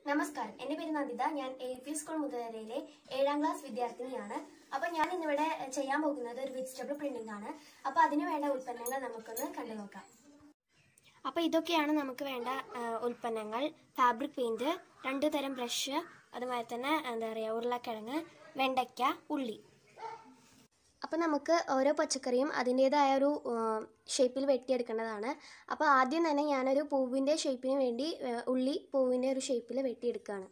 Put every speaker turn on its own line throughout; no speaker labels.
നമസ്കാരം. എന്റെ പേര് നന്ദിത. ഞാൻ AP സ്കൂൾ മുതലയിലെ 7ാം ക്ലാസ് വിദ്യാർത്ഥിനിയാണ്. അപ്പൊ ഞാൻ ഇന്നിവിടെ ചെയ്യാൻ പോകുന്നത് ഒരു വെജിറ്റബിൾ പ്രിന്റിംഗ് ആണ്. അപ്പൊ അതിനു വേണ്ട ഉൽപ്പന്നങ്ങൾ നമുക്കൊന്ന് കണ്ടു നോക്കാം. അപ്പൊ ഇതൊക്കെയാണ് നമുക്ക് വേണ്ട ഉൽപ്പന്നങ്ങൾ: ഫാബ്രിക് പെയിന്റ്, 2 തരം ബ്രഷ്, അതുപോലെ തന്നെ ഉരുളക്കിഴങ്ങ്, വെണ്ടയ്ക്ക, ഉള്ളി. അപ്പോൾ നമുക്ക് ഓരോ പച്ചക്കറിയും അതിൻ്റേതായ ഒരു ഷേപ്പിൽ വെട്ടിയെടുക്കേണ്ടതാണ്. അപ്പോൾ ആദ്യം തന്നെ ഞാനൊരു പൂവിൻ്റെ ഷേപ്പിന് വേണ്ടി ഉള്ളി പൂവിൻ്റെ ഒരു ഷേപ്പിൽ വെട്ടിയെടുക്കുകയാണ്.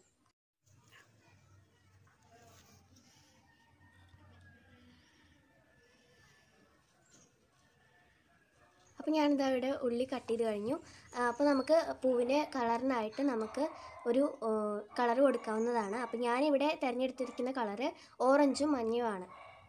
അപ്പോൾ ഞാനിതാ ഇവിടെ ഉള്ളി കട്ട് ചെയ്ത് കഴിഞ്ഞു. അപ്പോൾ നമുക്ക് പൂവിൻ്റെ കളറിനായിട്ട് നമുക്ക് ഒരു കളർ കൊടുക്കാവുന്നതാണ്. അപ്പോൾ ഞാനിവിടെ തിരഞ്ഞെടുത്തിരിക്കുന്ന കളറ് ഓറഞ്ചും മഞ്ഞയുമാണ്.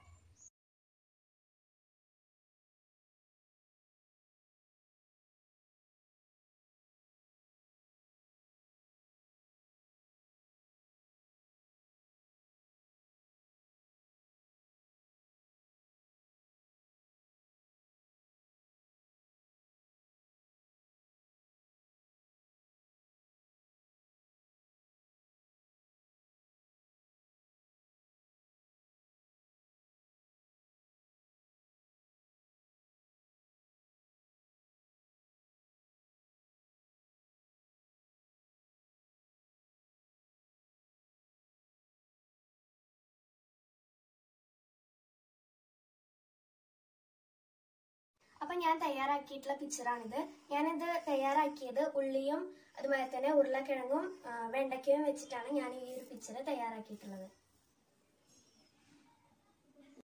അപ്പം ഞാൻ തയ്യാറാക്കിയിട്ടുള്ള പിക്ചറാണിത്. ഞാനിത് തയ്യാറാക്കിയത് ഉള്ളിയും അതുപോലെ തന്നെ ഉരുളക്കിഴങ്ങും വെണ്ടയ്ക്കയും വെച്ചിട്ടാണ് ഞാൻ ഈ ഒരു പിക്ചർ തയ്യാറാക്കിയിട്ടുള്ളത്.